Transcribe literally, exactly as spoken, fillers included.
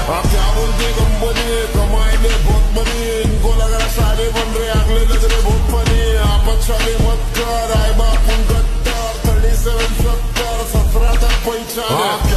आप क्या बोलते कंपनी कमाएंगे बहुत मनी, इनको लग रहा सारे बन रहे, अगले लग रहे बहुत फनी। आप अच्छा मत कर, आए बाप गद्दार, थर्टी सेवन सत्तर सत्रह तक पहचान।